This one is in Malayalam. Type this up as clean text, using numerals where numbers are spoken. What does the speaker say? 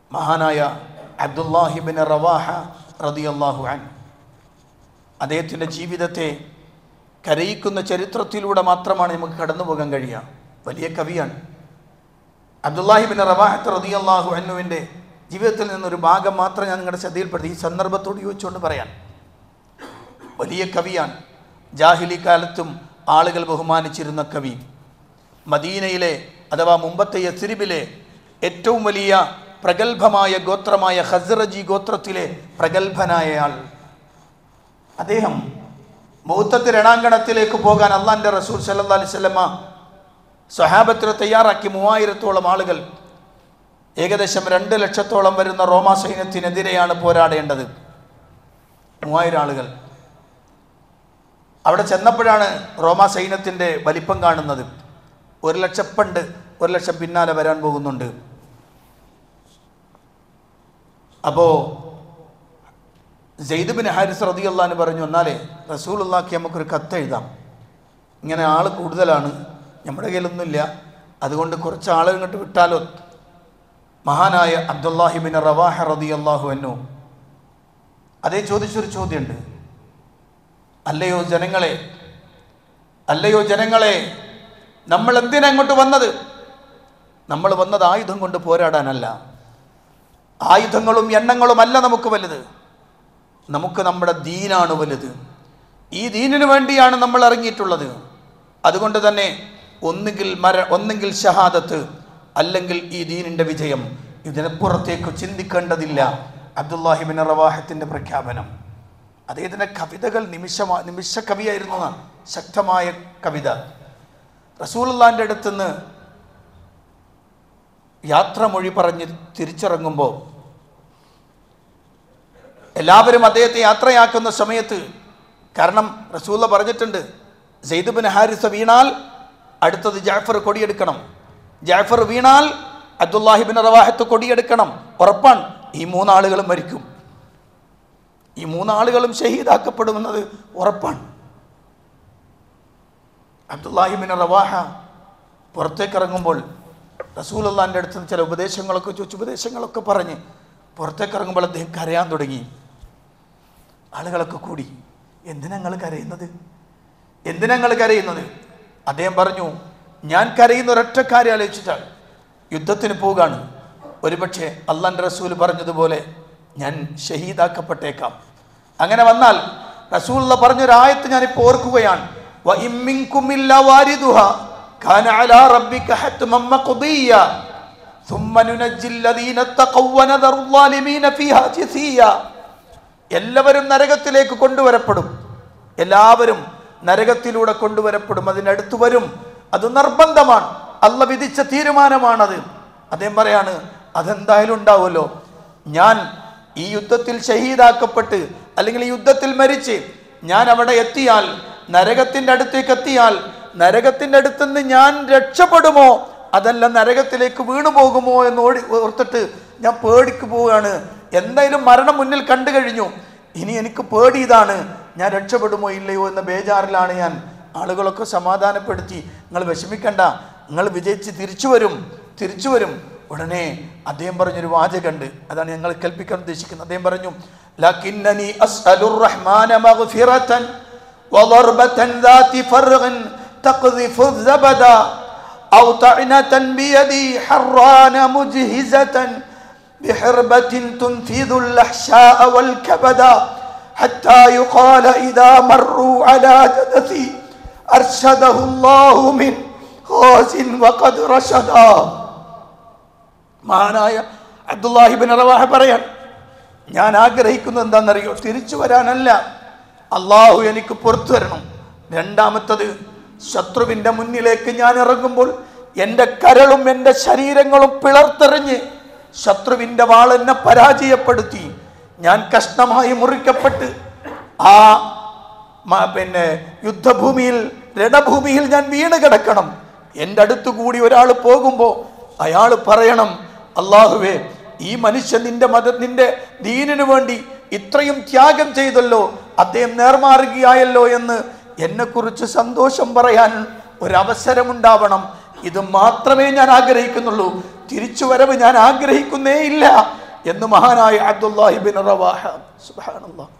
മഹാനായ അബ്ദുല്ലാഹി ഇബ്നു റവാഹ റളിയല്ലാഹു അൻഹു അദ്ദേഹത്തിൻ്റെ ജീവിതത്തെ കരയിക്കുന്ന ചരിത്രത്തിലൂടെ മാത്രമാണ് നമുക്ക് കടന്നു പോകാൻ കഴിയുക. വലിയ കവിയാണ്. അബ്ദുല്ലാഹി ഇബ്നു റവാഹ റളിയല്ലാഹു അൻഹുവിൻ്റെ ജീവിതത്തിൽ നിന്നൊരു ഭാഗം മാത്രം ഞാൻ നിങ്ങളുടെ ശ്രദ്ധയിൽപ്പെടുത്തി ഈ സന്ദർഭത്തോട് യോജിച്ചുകൊണ്ട് പറയാൻ. വലിയ കവിയാണ്. ജാഹിലി കാലത്തും ആളുകൾ ബഹുമാനിച്ചിരുന്ന കവി. മദീനയിലെ അഥവാ മുമ്പത്തെ യസ്രിബിലെ ഏറ്റവും വലിയ പ്രഗത്ഭമായ ഗോത്രമായ ഖസ്റജി ഗോത്രത്തിലെ പ്രഗത്ഭനായ ആൾ. അദ്ദേഹം മൗത്തത്ത് രണാങ്കണത്തിലേക്ക് പോകാൻ അള്ളാഹിൻ്റെ റസൂൽ സല്ലല്ലാഹു അലൈഹി വസല്ലമ സ്വഹാബത്തിനെ തയ്യാറാക്കി 3000-ഓളം ആളുകൾ, ഏകദേശം 2 ലക്ഷത്തോളം വരുന്ന റോമാ സൈന്യത്തിനെതിരെയാണ് പോരാടേണ്ടത്. 3000 ആളുകൾ. അവിടെ ചെന്നപ്പോഴാണ് റോമാ സൈന്യത്തിൻ്റെ വലിപ്പം കാണുന്നത്. 1 ലക്ഷം പണ്ട്, 1 ലക്ഷം പിന്നാലെ വരാൻ പോകുന്നുണ്ട്. അപ്പോൾ സെയ്ദ് ബിൻ ഹാരിസ് റളിയല്ലാഹു അൻഹു പറഞ്ഞു, എന്നാലേ റസൂലുള്ളാഹിക്ക് നമുക്കൊരു കത്ത് എഴുതാം. ഇങ്ങനെ ആൾ കൂടുതലാണ്, നമ്മുടെ കയ്യിലൊന്നുമില്ല, അതുകൊണ്ട് കുറച്ച് ആളുകൾ ഇങ്ങോട്ട് വിട്ടാലോ. മഹാനായ അബ്ദുല്ലാഹി ഇബ്നു റവാഹ റളിയല്ലാഹു അൻഹു അതേ ചോദിച്ചൊരു ചോദ്യമുണ്ട്. അല്ലയോ ജനങ്ങളെ, നമ്മൾ എന്തിനാ ഇങ്ങോട്ട് വന്നത്? നമ്മൾ വന്നത് ആയുധം കൊണ്ട് പോരാടാനല്ല. ആയുധങ്ങളും എണ്ണങ്ങളും അല്ല നമുക്ക് വലുത്. നമുക്ക് നമ്മുടെ ദീനാണ് വലുത്. ഈ ദീനിനു വേണ്ടിയാണ് നമ്മൾ ഇറങ്ങിയിട്ടുള്ളത്. അതുകൊണ്ട് തന്നെ ഒന്നുകിൽ ഷഹാദത്ത്, അല്ലെങ്കിൽ ഈ ദീനിൻ്റെ വിജയം. ഇതിനപ്പുറത്തേക്ക് ചിന്തിക്കേണ്ടതില്ല. അബ്ദുല്ലാഹി ഇബ്നു റവാഹത്തിൻ്റെ പ്രഖ്യാപനം. അദ്ദേഹത്തിൻ്റെ കവിതകൾ നിമിഷ കവിയായിരുന്നു. ശക്തമായ കവിത. റസൂലുള്ളാഹിൻ്റെ അടുത്തുനിന്ന് യാത്രാമൊഴി പറഞ്ഞ് തിരിച്ചിറങ്ങുമ്പോൾ എല്ലാവരും അദ്ദേഹത്തെ യാത്രയാക്കുന്ന സമയത്ത്, കാരണം റസൂലുള്ള പറഞ്ഞിട്ടുണ്ട്, സെയ്ദ് ബിൻ ഹാരിസ വീണാൽ അടുത്തത് ജാഫർ കൊടിയെടുക്കണം, ജാഫർ വീണാൽ അബ്ദുല്ലാഹി ഇബ്നു റവാഹത്ത് കൊടിയെടുക്കണം. ഉറപ്പാണ്, ഈ 3 ആളുകളും മരിക്കും, ഈ 3 ആളുകളും ഷഹീദാക്കപ്പെടുമെന്നത് ഉറപ്പാണ്. അബ്ദുല്ലാഹി ഇബ്നു റവാഹ പുറത്തേക്ക് ഇറങ്ങുമ്പോൾ റസൂലുള്ളാഹിൻ്റെ അടുത്ത് ചില ഉപദേശങ്ങളൊക്കെ പറഞ്ഞ് പുറത്തേക്ക് ഇറങ്ങുമ്പോൾ അദ്ദേഹം കരയാൻ തുടങ്ങി. ആളുകളൊക്കെ കൂടി, എന്തിനാ നിങ്ങൾ കരയുന്നത്? അദ്ദേഹം പറഞ്ഞു, ഞാൻ കരയുന്ന ഒരൊറ്റ കാര്യം ആലോചിച്ചിട്ടാണ്. യുദ്ധത്തിന് പോവുകയാണ്. ഒരുപക്ഷെ അള്ളാഹിൻ്റെ റസൂൽ പറഞ്ഞതുപോലെ ഞാൻ ഷഹീദാക്കപ്പെട്ടേക്കാം. അങ്ങനെ വന്നാൽ റസൂലുള്ള പറഞ്ഞൊരായത്ത് ഞാനിപ്പോൾ ഓർക്കുകയാണ്. വഇൻ മിൻകും ഇല്ലാ വാരിദുഹാ കാന അലാ റബ്ബിക ഹത്മൻ മഖ്ദിയ ثم ننجي الذين اتقوا ونذر الظالمين فيها جثيا. എല്ലാവരും നരകത്തിലേക്ക് കൊണ്ടുവരപ്പെടും. എല്ലാവരും നരകത്തിലൂടെ കൊണ്ടുവരപ്പെടും. അതിനടുത്ത് വരും. അത് നിർബന്ധമാണ്. അല്ലാഹ് വിധിച്ച തീരുമാനമാണത്. അദ്ദേഹം പറയാണ്, അതെന്തായാലും ഉണ്ടാവുമല്ലോ. ഞാൻ ഈ യുദ്ധത്തിൽ ഷഹീദാക്കപ്പെട്ട് അല്ലെങ്കിൽ ഈ യുദ്ധത്തിൽ മരിച്ച് ഞാൻ അവിടെ എത്തിയാൽ, നരകത്തിൻ്റെ അടുത്തേക്ക് എത്തിയാൽ, നരകത്തിൻ്റെ അടുത്തുനിന്ന് ഞാൻ രക്ഷപ്പെടുമോ അതല്ല നരകത്തിലേക്ക് വീണു പോകുമോ എന്ന് ഓർത്തിട്ട് ഞാൻ പേടിക്ക് പോവുകയാണ്. എന്തായാലും മരണം മുന്നിൽ കണ്ടു കഴിഞ്ഞു. ഇനി എനിക്ക് പേടി ഇതാണ്, ഞാൻ രക്ഷപ്പെടുമോ ഇല്ലയോ എന്ന ബേജാറിലാണ് ഞാൻ. ആളുകളൊക്കെ സമാധാനപ്പെടുത്തി, നിങ്ങൾ വിഷമിക്കണ്ട, നിങ്ങൾ വിജയിച്ച് തിരിച്ചു വരും. ഉടനെ അദ്ദേഹം പറഞ്ഞൊരു വാചകമുണ്ട്, അതാണ് ഞങ്ങൾ കേൾപ്പിക്കാൻ ഉദ്ദേശിക്കുന്നത്. അദ്ദേഹം പറഞ്ഞു, ലകിന്നനി അസ്അലുർ റഹ്മാന മഗ്ഫിറതൻ വദർബതൻ ദാതി ഫർഗൻ തഖ്ദിഫു സബദ ഔ തഅനതൻ ബിയദി ഹറാന മുജ്ഹിസതൻ ബിഹർബത്തിൻ തുൻഫിദുൽ അഹ്ശാഅ വൽ കബദ ഹത്താ യുഖാല ഇദാ മർറു അലാ ജദസി അർശദഹു അല്ലാഹു മിൻ ഖാസിൻ വഖദ് റശദ. മഹാനായ അബ്ദുല്ലാഹി ഇബ്നു റവാഹ പറയാൻ, ഞാൻ ആഗ്രഹിക്കുന്നത് എന്താണെന്നറിയോ? തിരിച്ചു വരാനല്ല, അള്ളാഹു എനിക്ക് പുറത്തു തരണം. രണ്ടാമത്തത്, ശത്രുവിൻ്റെ മുന്നിലേക്ക് ഞാൻ ഇറങ്ങുമ്പോൾ എൻ്റെ കരളും എൻ്റെ ശരീരങ്ങളും പിളർത്തെറിഞ്ഞ് ശത്രുവിൻ്റെ വാളെന്നെ പരാജയപ്പെടുത്തി ഞാൻ കഷ്ണമായി മുറിക്കപ്പെട്ട് ആ യുദ്ധഭൂമിയിൽ, രണഭൂമിയിൽ ഞാൻ വീണ് കിടക്കണം. എൻ്റെ അടുത്തു കൂടി ഒരാൾ പോകുമ്പോൾ അയാൾ പറയണം, അള്ളാഹുവേ, ഈ മനുഷ്യൻ നിന്റെ ദീനിനു വേണ്ടി ഇത്രയും ത്യാഗം ചെയ്തല്ലോ, അദ്ദേഹം നേർമാറുകയായല്ലോ എന്ന് എന്നെക്കുറിച്ച് സന്തോഷം പറയാൻ ഒരവസരമുണ്ടാവണം. ഇത് മാത്രമേ ഞാൻ ആഗ്രഹിക്കുന്നുള്ളൂ. തിരിച്ചുവരവ് ഞാൻ ആഗ്രഹിക്കുന്നേ ഇല്ല. എന്ന് മഹാനായ അബ്ദുല്ലാഹി ബിൻ റവാഹ. സുബ്ഹാനല്ലാഹ്.